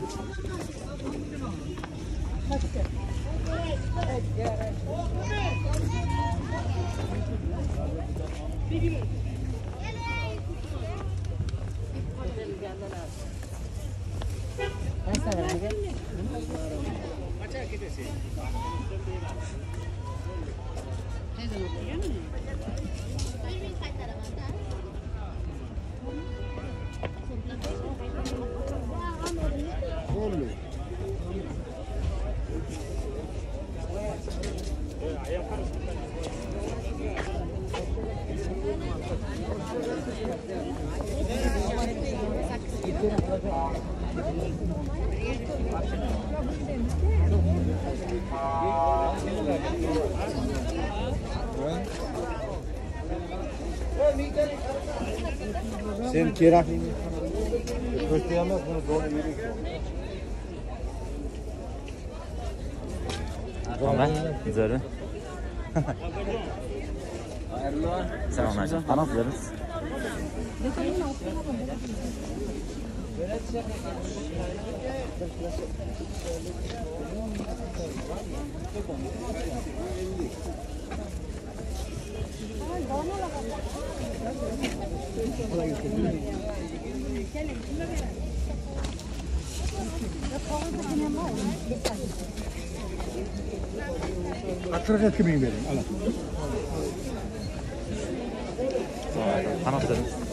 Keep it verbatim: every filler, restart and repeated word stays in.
Sen kerakligini ko'rsatyapmiz, buni zo'r yirik. Tamam, güzel. Selam hocam. Kanat veririz. qirq ikki ming bering. Ala. Kanat veririz.